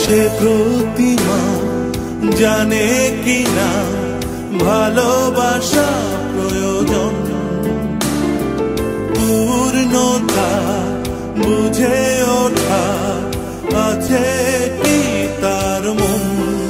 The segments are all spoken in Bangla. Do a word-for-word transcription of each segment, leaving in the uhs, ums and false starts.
সে প্রতিমা জানে কিনা ভালোবাসা প্রয়োজন, পূর্ণতা বুঝে ওঠা আছে কি তার মন।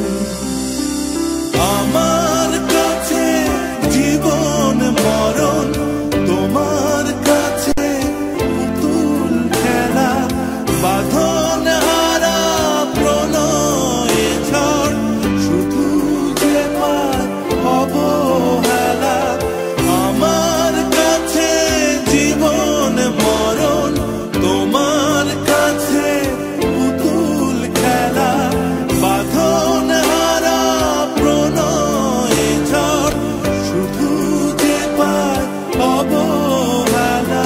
আমার কাছে জীবন মরণ, তোমার কাছে পুতুল খেলা, বাঁধন হারা প্রণয়ে ঝড়, শুধু যে পায় অবহেলা। আমার কাছে জীবন মরণ, তোমার কাছে পুতুল খেলা, বাঁধন হারা প্রণয়ে ঝড়, শুধু যে পায় অবহেলা।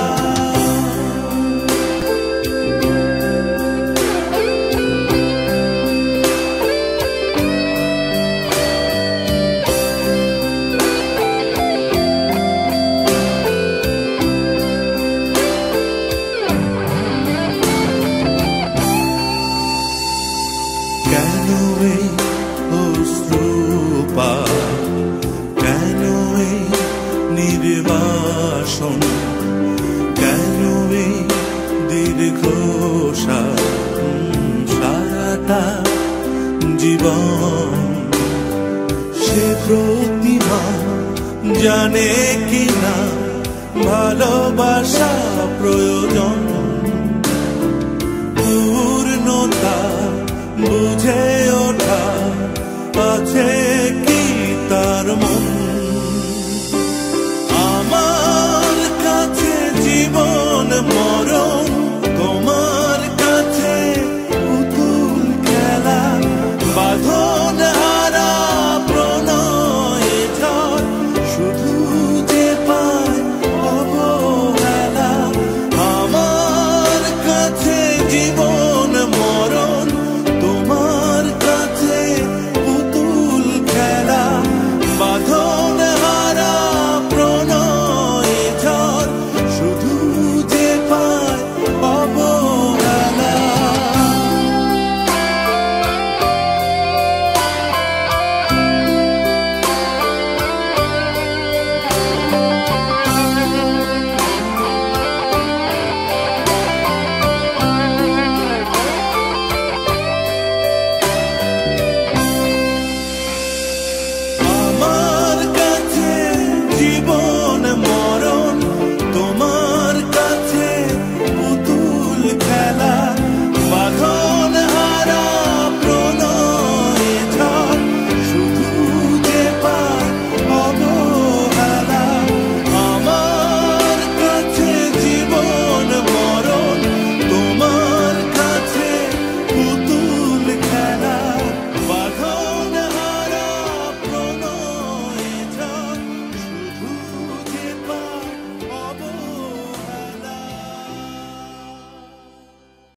কেন এই অশ্রুপাত, কেন এই নির্বাসন, কেন এই দীর্ঘশ্বাস সারাটা জীবন। সে প্রতিমা জানে কিনা ভালোবাসা প্রয়োজন, পূর্ণতা বুঝে ওঠা আছে